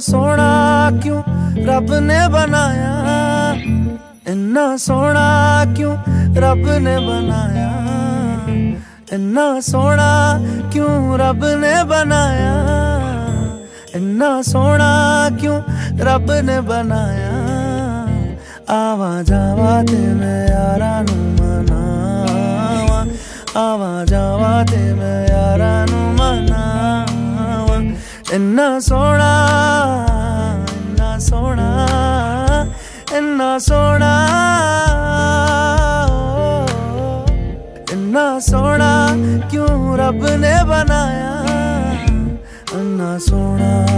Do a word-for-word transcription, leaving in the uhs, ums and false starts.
सोना क्यों रब ने बनाया, इन्ना सोना क्यों रब ने बनाया, इन्ना सोना क्यों रब ने बनाया, इन्ना सोना क्यों रब ने बनाया। आवा जावा ते मैं यारा नू मनावा, आवा जावा ते मैं यारा नू मनावा। इन्ना सोना इन्ना सोना इन्ना सोना इन्ना सोना क्यों रब ने बनाया, इन्ना सोना।